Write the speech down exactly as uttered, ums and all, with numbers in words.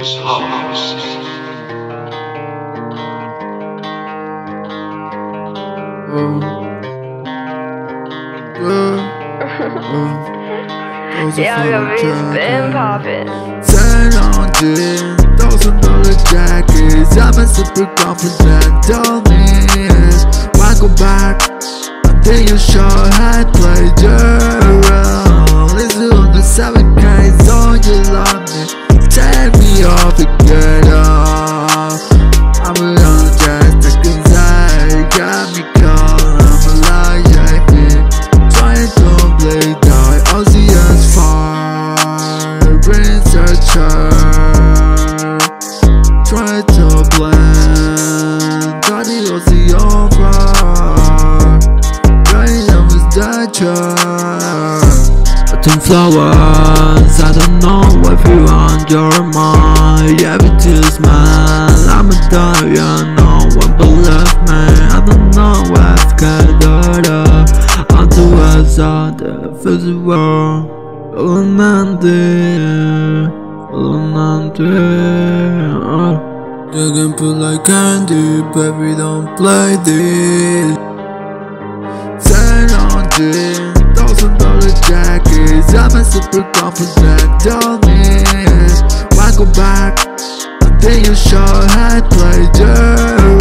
Yeah, your bitch been poppin'. Turn on gin, thousand dollar jackets. I'm a super confident, don't miss. Why go back until you show I played your role? Listen on the seven K's on you love me. Take me off and get off. I'm alone just cause I got me cold. I'm a liar, baby. Trying to play die, Oceans far. Researcher, try to blend. Daddy Ocean far. Right now is that Autumn flowers, I don't know if you're on your mind. Everything smile, I'm a dog, you know one believe me. I don't know what's gathered up on the west side of the world. All I'm there, all I'm there. You can put like candy, baby, don't play this. Turn on gin, thousand dollar jackets. I'm a super confident, don't miss. Why go back until you show I played your